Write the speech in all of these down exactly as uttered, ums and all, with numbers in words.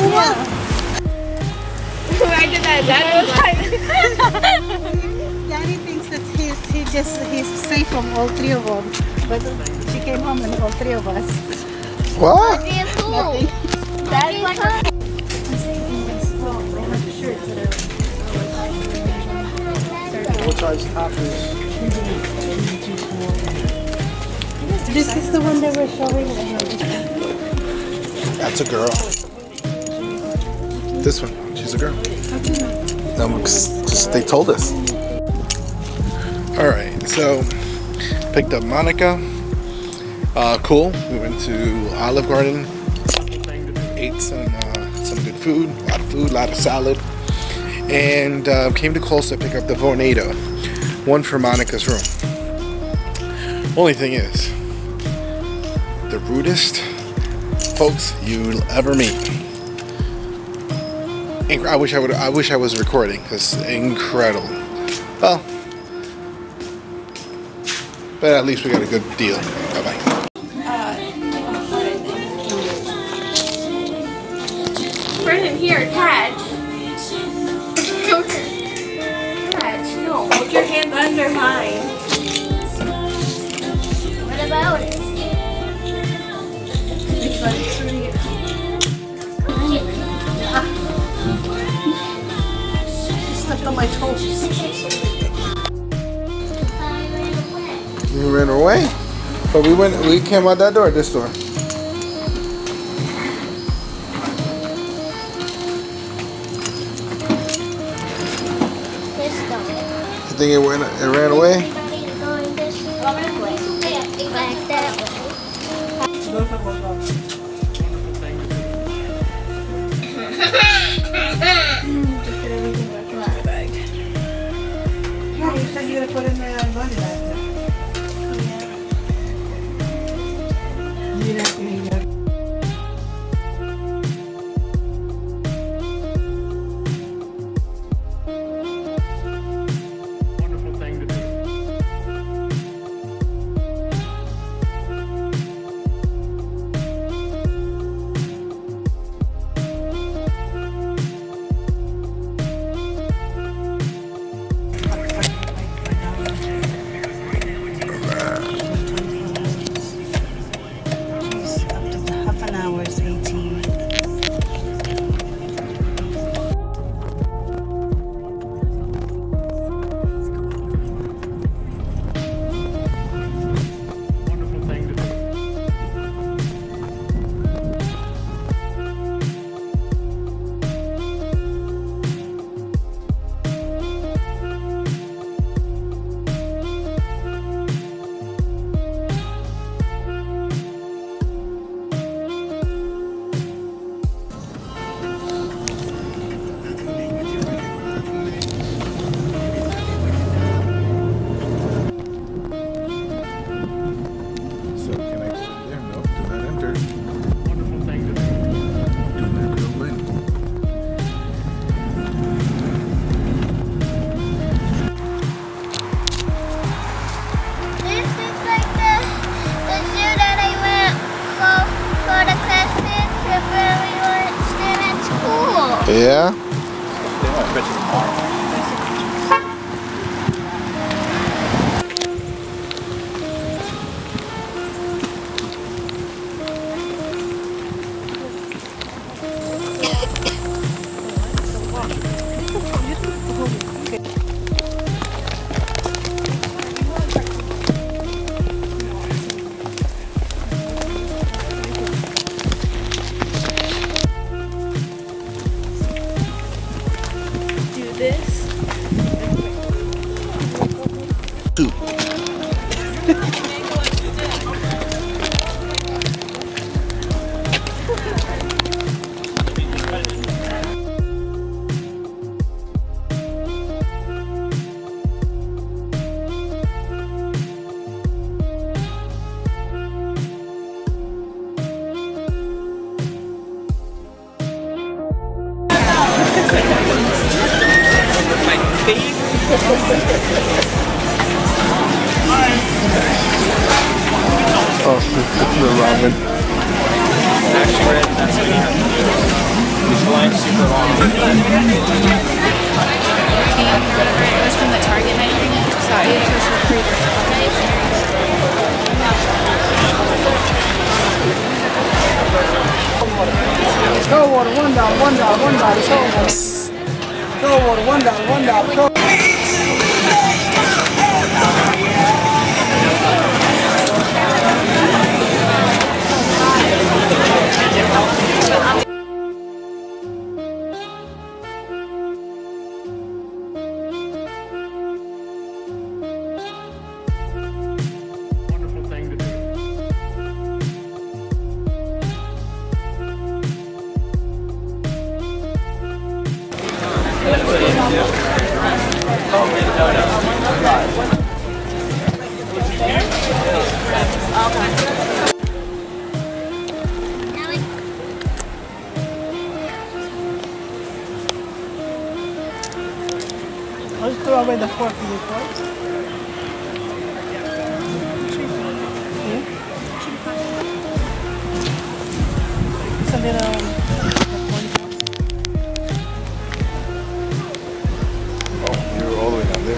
Where did that Daddy Daddy thinks that he's he just he's safe from all three of them, but she came home and all three of us. What? Nothing. Dad's like a What size top is? This is the one that we're showing. That's a girl. This one, she's a girl. Um, just, they told us. Alright, so picked up Monica. Uh, cool. We went to Olive Garden. Ate some uh, some good food. A lot of food, a lot of salad. And uh, came to Kohl's to pick up the Vornado. One for Monica's room. Only thing is, the rudest folks you'll ever meet. I wish I would. I wish I was recording because incredible. Well, but at least we got a good deal. Bye bye. Brennan, here, catch. Catch, no, hold your hand under mine. What about it? Stepped on my toes. You ran away, but we went. We came out that door. This door. You think it went? It ran away? Everybody's going this way. Back that way. Yeah, you said you were gonna put in the body bag. Yeah. Yeah, yeah. Yeah? Soup. Oh, this is the ramen. It was from the Target night thing. Sorry, it was for free. Cold water, one dollar, one dollar, one dollar. Cold water. Cold water, one dollar, one dollar. Cold. Wonderful thing to do. Let's throw away the fork in the fork. It's a little. Oh, you're all the way down there.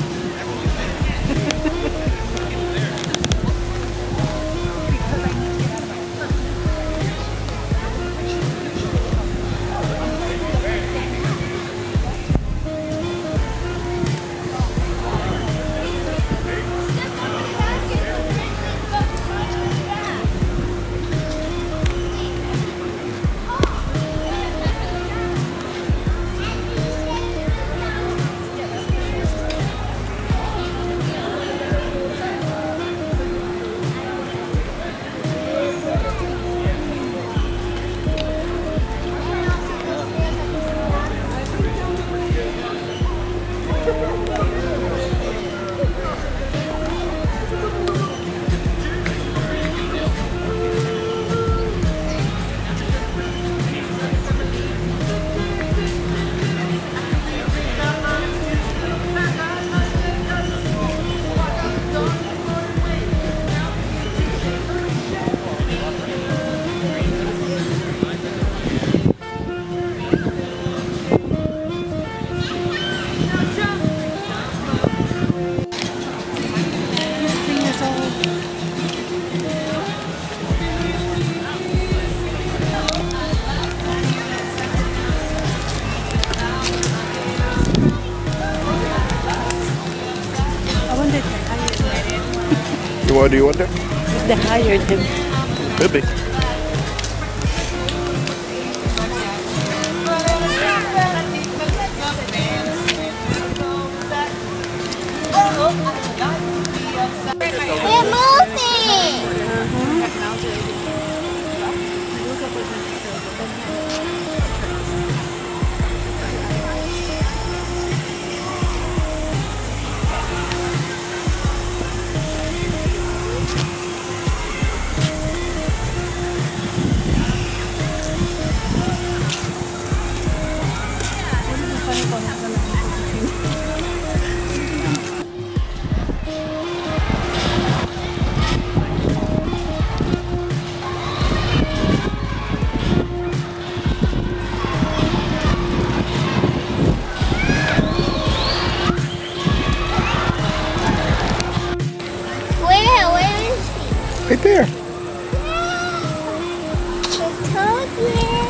What do you wonder? They hired him. Could be. We're moving. Where? Where is he? Right there. The toad here.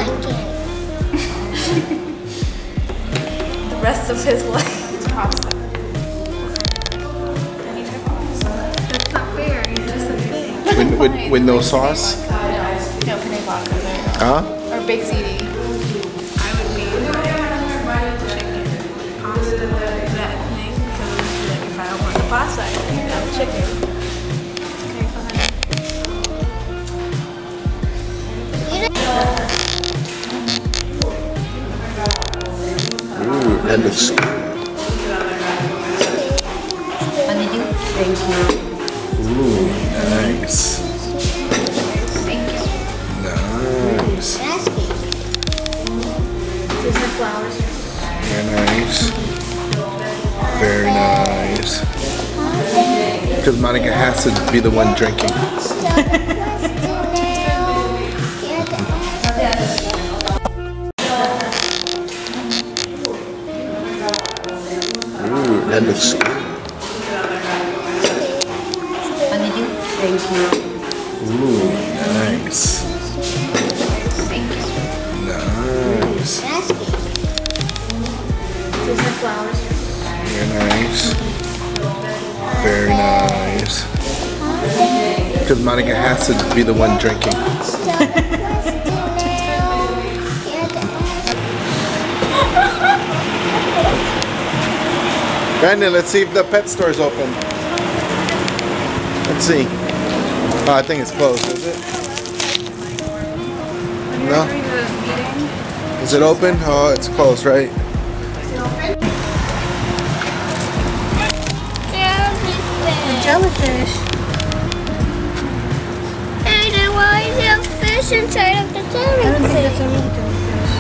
cotton candy. The rest of his life. It's pasta. That's not fair. You're just a thing. With, with, with no sauce? No, no penne vodka. There you go. Huh? Or baked ziti. I would be like chicken, pasta, that thing. Because like, if I don't want the pasta, I can have chicken. Okay, fine. Ooh, that looks good. Thank you. Ooh, nice. Thank you. Nice. Raspy. These are flowers. Very nice. Very nice. Because Monica has to be the one drinking. Ooh, that looks good. Thank you. Ooh, nice. Thank you. Nice. Raspy. These are flowers. Very nice. Very nice. Because Monica has to be the one drinking. Brandon, let's see if the pet store is open. Let's see. Oh, I think it's closed, is it? No? Is it open? Oh, it's closed, right? Jellyfish. And then why is there a fish inside of the I don't think that's jellyfish? a real jellyfish.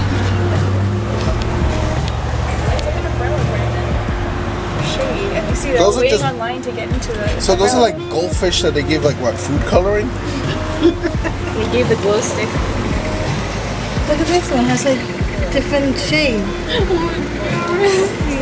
Shade. And you see they're Those are waiting just- online to get into the. So those are like goldfish that they give like what, food coloring? We gave the glow stick. Look at this one. It has like different shade.